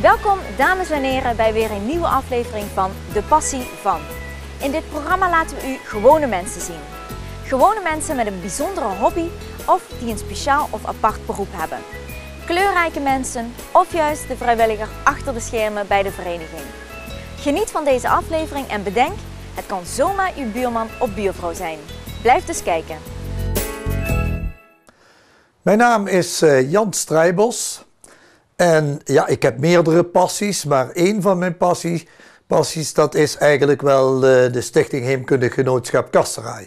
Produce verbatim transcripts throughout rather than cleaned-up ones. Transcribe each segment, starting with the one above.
Welkom dames en heren bij weer een nieuwe aflevering van De Passie Van. In dit programma laten we u gewone mensen zien. Gewone mensen met een bijzondere hobby of die een speciaal of apart beroep hebben. Kleurrijke mensen of juist de vrijwilliger achter de schermen bij de vereniging. Geniet van deze aflevering en bedenk, het kan zomaar uw buurman of buurvrouw zijn. Blijf dus kijken. Mijn naam is uh, Jan Strijbos en ja, ik heb meerdere passies, maar één van mijn passies, passies dat is eigenlijk wel uh, de Stichting Heemkundig Genootschap Kasteraai.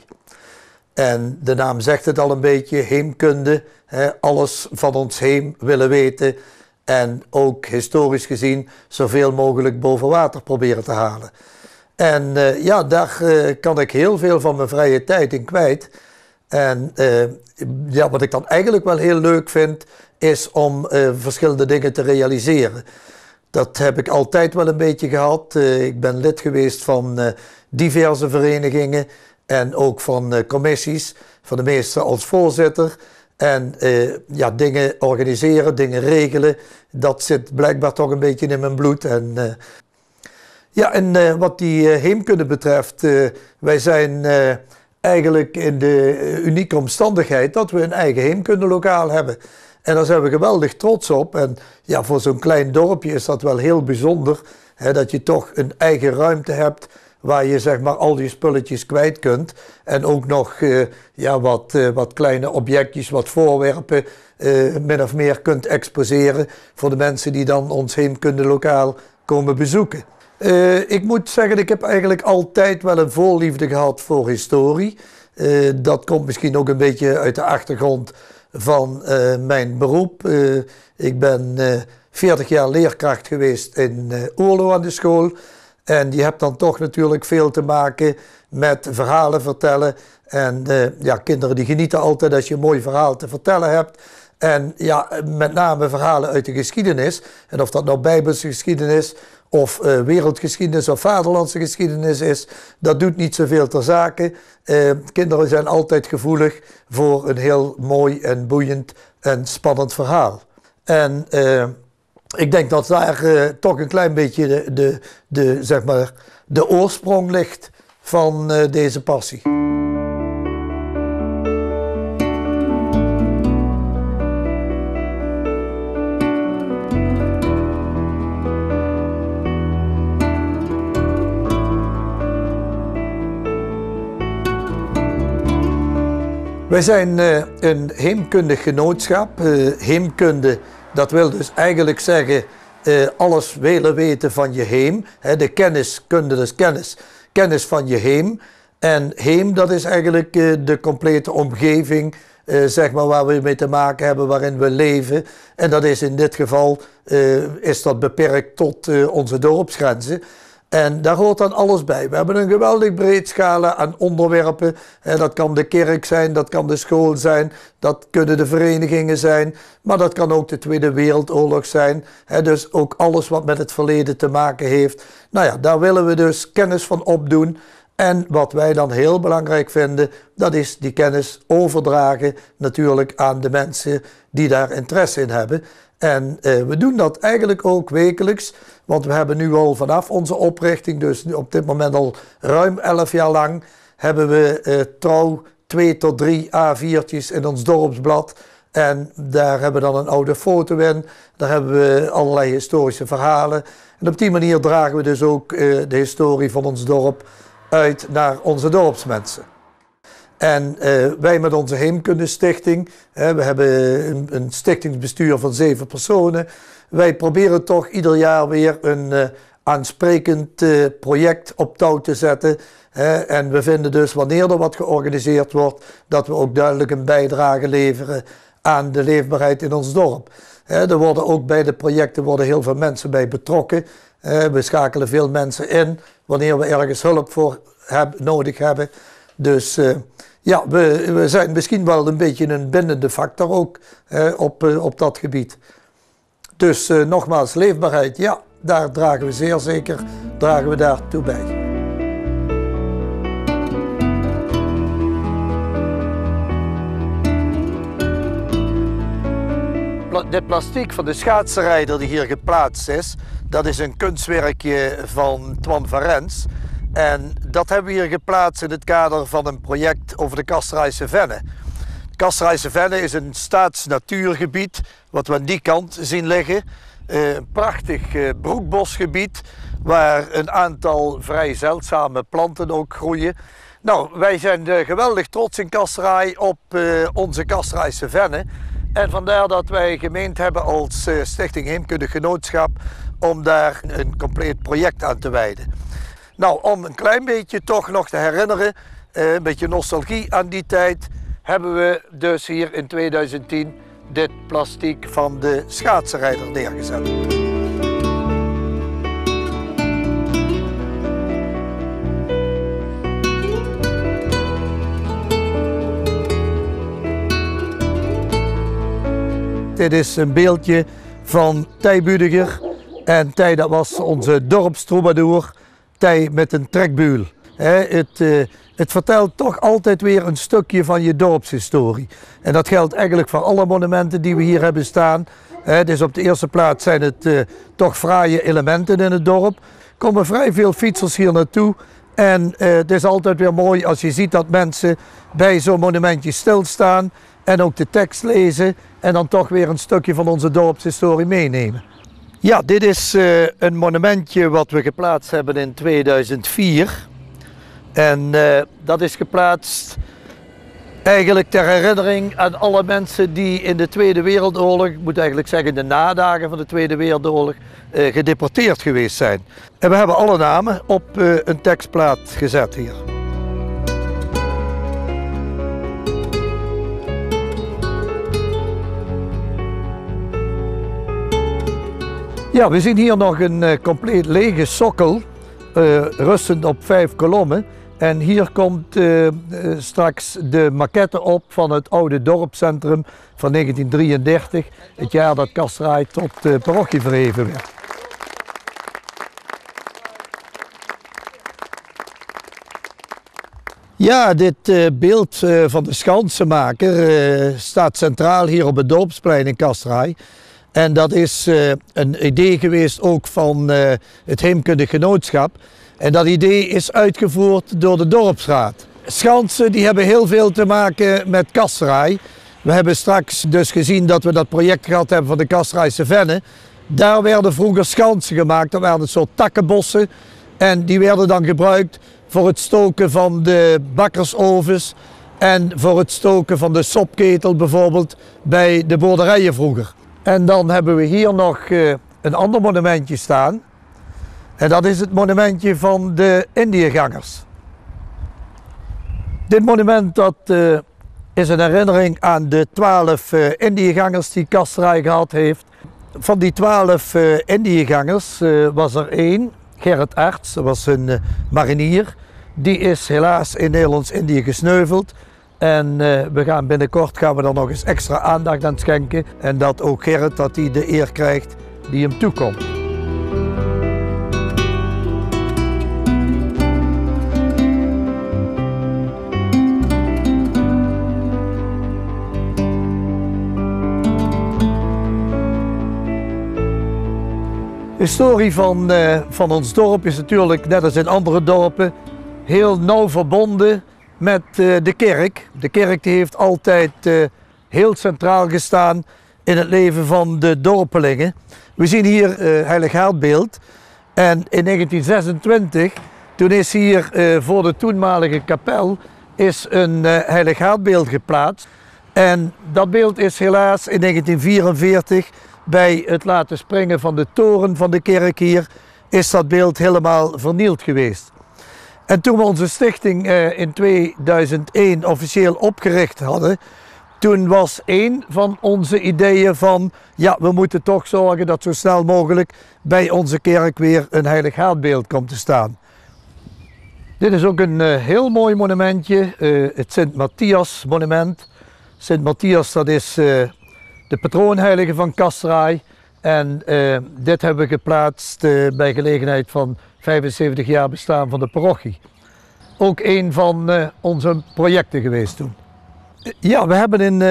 En de naam zegt het al een beetje, heemkunde, hè, alles van ons heem willen weten en ook historisch gezien zoveel mogelijk boven water proberen te halen. En uh, ja, daar uh, kan ik heel veel van mijn vrije tijd in kwijt. En uh, ja, wat ik dan eigenlijk wel heel leuk vind, is om uh, verschillende dingen te realiseren. Dat heb ik altijd wel een beetje gehad. Uh, ik ben lid geweest van uh, diverse verenigingen en ook van uh, commissies, van de meeste als voorzitter. En uh, ja, dingen organiseren, dingen regelen, dat zit blijkbaar toch een beetje in mijn bloed. En, uh, ja, en uh, wat die uh, heemkunde betreft, uh, wij zijn uh, eigenlijk in de uh, unieke omstandigheid dat we een eigen heemkundelokaal hebben. En daar zijn we geweldig trots op. En ja, voor zo'n klein dorpje is dat wel heel bijzonder, hè, dat je toch een eigen ruimte hebt waar je zeg maar al die spulletjes kwijt kunt. En ook nog uh, ja, wat, uh, wat kleine objectjes, wat voorwerpen uh, min of meer kunt exposeren voor de mensen die dan ons heemkundelokaal komen bezoeken. Uh, ik moet zeggen, ik heb eigenlijk altijd wel een voorliefde gehad voor historie. Uh, dat komt misschien ook een beetje uit de achtergrond van uh, mijn beroep. Uh, ik ben uh, veertig jaar leerkracht geweest in uh, Oorlo aan de school. En je hebt dan toch natuurlijk veel te maken met verhalen vertellen. En uh, ja, kinderen die genieten altijd als je een mooi verhaal te vertellen hebt. En ja, met name verhalen uit de geschiedenis. En of dat nou Bijbelse geschiedenis of uh, wereldgeschiedenis of vaderlandse geschiedenis is, dat doet niet zoveel ter zake. Uh, kinderen zijn altijd gevoelig voor een heel mooi en boeiend en spannend verhaal. En uh, ik denk dat daar uh, toch een klein beetje de, de, de, zeg maar, de oorsprong ligt van uh, deze passie. Wij zijn uh, een heemkundig genootschap. Uh, heemkunde, dat wil dus eigenlijk zeggen uh, alles willen weten van je heem. He, de kennis, kunde dus kennis, kennis van je heem. En heem, dat is eigenlijk uh, de complete omgeving, uh, zeg maar, waar we mee te maken hebben, waarin we leven. En dat is in dit geval uh, is dat beperkt tot uh, onze dorpsgrenzen. En daar hoort dan alles bij. We hebben een geweldig breed scala aan onderwerpen. Dat kan de kerk zijn, dat kan de school zijn, dat kunnen de verenigingen zijn. Maar dat kan ook de Tweede Wereldoorlog zijn. Dus ook alles wat met het verleden te maken heeft. Nou ja, daar willen we dus kennis van opdoen. En wat wij dan heel belangrijk vinden, dat is die kennis overdragen natuurlijk aan de mensen die daar interesse in hebben. En uh, we doen dat eigenlijk ook wekelijks, want we hebben nu al vanaf onze oprichting, dus op dit moment al ruim elf jaar lang, hebben we uh, trouw twee tot drie A viertjes in ons dorpsblad. En daar hebben we dan een oude foto in, daar hebben we allerlei historische verhalen. En op die manier dragen we dus ook uh, de historie van ons dorp uit naar onze dorpsmensen. En uh, wij met onze Heemkundestichting, hè, we hebben een, een stichtingsbestuur van zeven personen. Wij proberen toch ieder jaar weer een uh, aansprekend uh, project op touw te zetten. Hè, en we vinden dus wanneer er wat georganiseerd wordt, dat we ook duidelijk een bijdrage leveren aan de leefbaarheid in ons dorp. Hè, er worden ook bij de projecten worden heel veel mensen bij betrokken. Hè, we schakelen veel mensen in wanneer we ergens hulp voor heb, nodig hebben. Dus uh, ja, we, we zijn misschien wel een beetje een bindende factor ook eh, op, uh, op dat gebied. Dus uh, nogmaals, leefbaarheid, ja, daar dragen we zeer zeker, dragen we daartoe bij. pla dit plastiek van de schaatsenrijder die hier geplaatst is, dat is een kunstwerkje van Twan van Rens. En dat hebben we hier geplaatst in het kader van een project over de Kasterijse Venne. De Kasterijse Venne is een staatsnatuurgebied wat we aan die kant zien liggen. Een prachtig uh, broekbosgebied waar een aantal vrij zeldzame planten ook groeien. Nou, wij zijn uh, geweldig trots in Kasterij op uh, onze Kasterijse Venne. En vandaar dat wij gemeend hebben als uh, Stichting Heemkundig Genootschap om daar een compleet project aan te wijden. Nou, om een klein beetje toch nog te herinneren, uh, een beetje nostalgie aan die tijd, hebben we dus hier in tweeduizend tien dit plastiek van de schaatsenrijder neergezet. Dit is een beeldje van Tij Budiger. En Tij, dat was onze dorpstroubadour. Tij met een trekbuul. Het, uh, het vertelt toch altijd weer een stukje van je dorpshistorie. En dat geldt eigenlijk voor alle monumenten die we hier hebben staan. Dus op de eerste plaats zijn het uh, toch fraaie elementen in het dorp. Er komen vrij veel fietsers hier naartoe. En uh, het is altijd weer mooi als je ziet dat mensen bij zo'n monumentje stilstaan. En ook de tekst lezen. En dan toch weer een stukje van onze dorpshistorie meenemen. Ja, dit is uh, een monumentje wat we geplaatst hebben in tweeduizend vier. En uh, dat is geplaatst eigenlijk ter herinnering aan alle mensen die in de Tweede Wereldoorlog, ik moet eigenlijk zeggen in de nadagen van de Tweede Wereldoorlog, uh, gedeporteerd geweest zijn. En we hebben alle namen op uh, een tekstplaat gezet hier. Ja, we zien hier nog een uh, compleet lege sokkel, uh, rustend op vijf kolommen. En hier komt uh, uh, straks de maquette op van het oude dorpscentrum van negentien drieëndertig, het jaar dat Kasterij tot uh, parochie verheven werd. Ja, dit uh, beeld uh, van de schansenmaker uh, staat centraal hier op het dorpsplein in Kasterij. En dat is uh, een idee geweest ook van uh, het Heemkundig Genootschap. En dat idee is uitgevoerd door de dorpsraad. Schansen die hebben heel veel te maken met Kasterij. We hebben straks dus gezien dat we dat project gehad hebben van de Kasterijse Venne. Daar werden vroeger schansen gemaakt, dat waren een soort takkenbossen. En die werden dan gebruikt voor het stoken van de bakkersovens en voor het stoken van de sopketel bijvoorbeeld bij de boerderijen vroeger. En dan hebben we hier nog uh, een ander monumentje staan. En dat is het monumentje van de Indiëgangers. Dit monument dat, uh, is een herinnering aan de twaalf uh, Indiëgangers die Kasterij gehad heeft. Van die twaalf uh, Indiëgangers uh, was er één, Gerrit Arts, dat was een uh, marinier. Die is helaas in Nederlands-Indië gesneuveld. En uh, we gaan binnenkort gaan we er nog eens extra aandacht aan schenken. En dat ook Gerrit dat hij de eer krijgt die hem toekomt. De historie van, uh, van ons dorp is natuurlijk, net als in andere dorpen, heel nauw verbonden met uh, de kerk. De kerk die heeft altijd uh, heel centraal gestaan in het leven van de dorpelingen. We zien hier uh, Heilig Haardbeeld. En in negentien zesentwintig, toen is hier uh, voor de toenmalige kapel is een uh, Heilig Haardbeeld geplaatst. En dat beeld is helaas in negentien vierenveertig bij het laten springen van de toren van de kerk hier, is dat beeld helemaal vernield geweest. En toen we onze stichting uh, in tweeduizend één officieel opgericht hadden, toen was één van onze ideeën van, ja, we moeten toch zorgen dat zo snel mogelijk bij onze kerk weer een Heilig Haardbeeld komt te staan. Dit is ook een uh, heel mooi monumentje, uh, het Sint-Matthias monument. Sint-Matthias, dat is uh, de patroonheilige van Kasterij. En uh, dit hebben we geplaatst uh, bij gelegenheid van vijfenzeventig jaar bestaan van de parochie. Ook een van uh, onze projecten geweest toen. Ja, we hebben in, uh,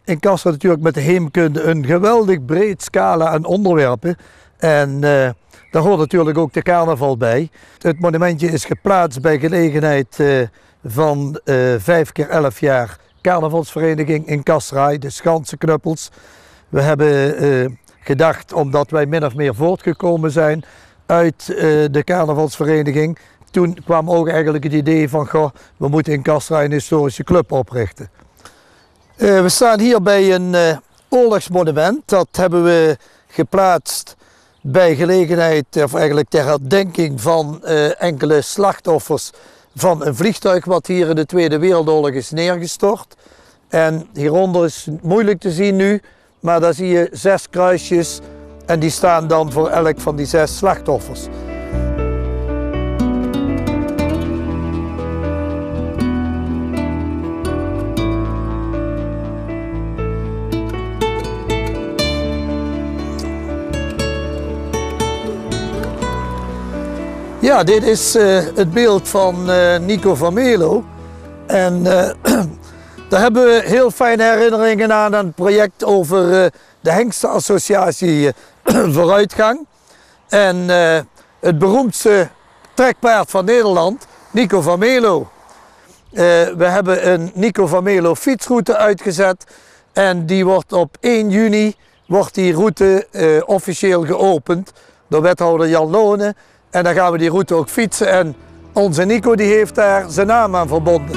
in Castra natuurlijk met de heemkunde een geweldig breed scala aan onderwerpen. En uh, daar hoort natuurlijk ook de carnaval bij. Het monumentje is geplaatst bij gelegenheid uh, van uh, vijf keer elf jaar carnavalsvereniging in Castra, de Schansenknuppels. We hebben uh, gedacht, omdat wij min of meer voortgekomen zijn uit uh, de carnavalsvereniging. Toen kwam ook eigenlijk het idee van, goh, we moeten in Castra een historische club oprichten. Uh, we staan hier bij een uh, oorlogsmonument. Dat hebben we geplaatst bij gelegenheid, of eigenlijk ter herdenking van uh, enkele slachtoffers van een vliegtuig wat hier in de Tweede Wereldoorlog is neergestort. En hieronder is moeilijk te zien nu, maar daar zie je zes kruisjes en die staan dan voor elk van die zes slachtoffers. Ja, dit is uh, het beeld van uh, Nico van Melo. En uh, daar hebben we heel fijne herinneringen aan, aan het project over uh, de Hengstenassociatie uh, Vooruitgang. En uh, het beroemdste trekpaard van Nederland, Nico van Melo. Uh, we hebben een Nico van Melo fietsroute uitgezet. En die wordt op één juni wordt die route uh, officieel geopend door wethouder Jan Lonen. En dan gaan we die route ook fietsen en onze Nico die heeft daar zijn naam aan verbonden.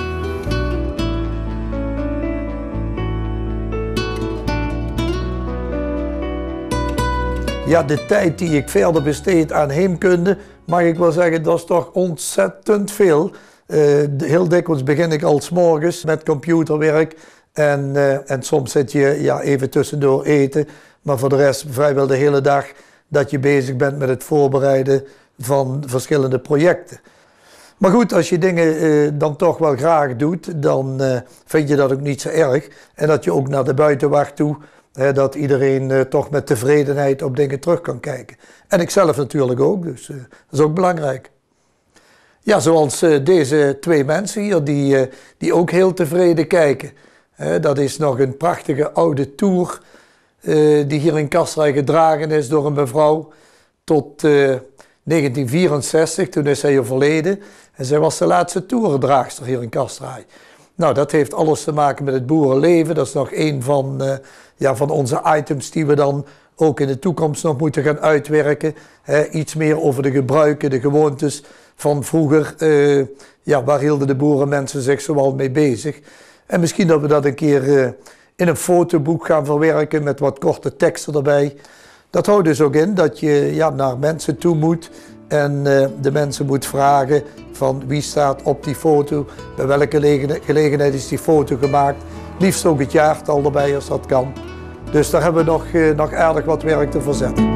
Ja, de tijd die ik verder besteed aan heemkunde, mag ik wel zeggen, dat is toch ontzettend veel. Uh, heel dikwijls begin ik al 's morgens met computerwerk en, uh, en soms zit je ja, even tussendoor eten. Maar voor de rest vrijwel de hele dag dat je bezig bent met het voorbereiden van verschillende projecten. Maar goed, als je dingen uh, dan toch wel graag doet, dan uh, vind je dat ook niet zo erg. En dat je ook naar de buitenwacht toe, hè, dat iedereen uh, toch met tevredenheid op dingen terug kan kijken. En ik zelf natuurlijk ook, dus uh, dat is ook belangrijk. Ja, zoals uh, deze twee mensen hier, die, uh, die ook heel tevreden kijken. Uh, dat is nog een prachtige oude toer uh, die hier in Castra gedragen is door een mevrouw tot Uh, negentien vierenzestig, toen is zij overleden en zij was de laatste toerendraagster hier in Castra. Nou, dat heeft alles te maken met het boerenleven. Dat is nog een van, uh, ja, van onze items die we dan ook in de toekomst nog moeten gaan uitwerken. He, iets meer over de gebruiken, de gewoontes van vroeger. Uh, ja, waar hielden de boerenmensen zich zoal mee bezig? En misschien dat we dat een keer uh, in een fotoboek gaan verwerken met wat korte teksten erbij. Dat houdt dus ook in dat je ja, naar mensen toe moet en uh, de mensen moet vragen van wie staat op die foto, bij welke gelegenheid is die foto gemaakt. Liefst ook het jaartal erbij als dat kan. Dus daar hebben we nog, uh, nog aardig wat werk te verzetten.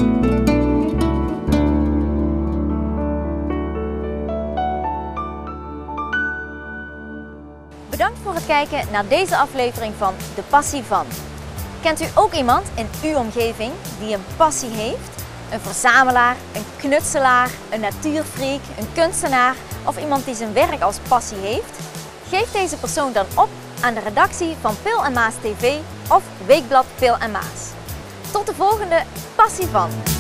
Bedankt voor het kijken naar deze aflevering van De Passie Van. Kent u ook iemand in uw omgeving die een passie heeft? Een verzamelaar, een knutselaar, een natuurfreak, een kunstenaar of iemand die zijn werk als passie heeft? Geef deze persoon dan op aan de redactie van Pil en Maas T V of Weekblad Pil en Maas. Tot de volgende Passie Van!